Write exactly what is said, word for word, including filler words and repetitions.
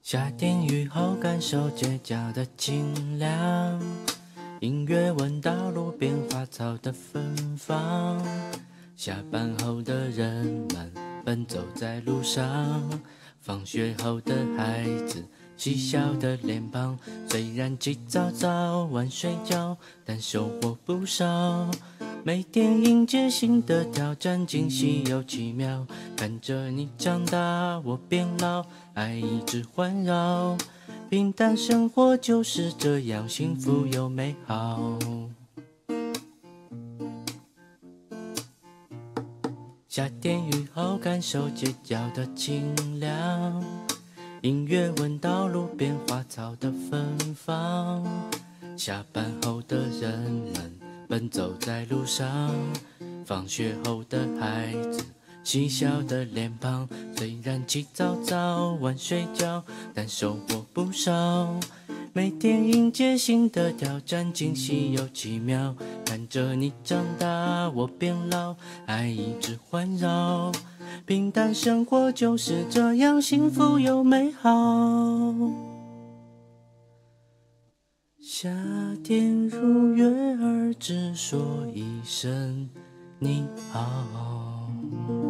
下点雨后，感受街角的清凉，音乐闻到路边花草的芬芳。下班后的人们奔走在路上，放学后的孩子嬉笑的脸庞。虽然起早早晚睡觉，但收获不少。每天迎接新的挑战，惊喜又奇妙。看着你长大，我变老，爱一直环绕。平淡生活就是这样幸福又美好。下点雨后，感受街角的清凉，音乐闻到路边花草的芬芳。下班后的人们奔走在路上，放学后的孩子嬉笑的脸庞。虽然起早早晚睡觉，但收获不少。每天迎接新的挑战，惊喜又奇妙。看着你长大，我变老，爱一直环绕。平淡生活就是这样幸福又美好。夏天如约儿，只说一声你好。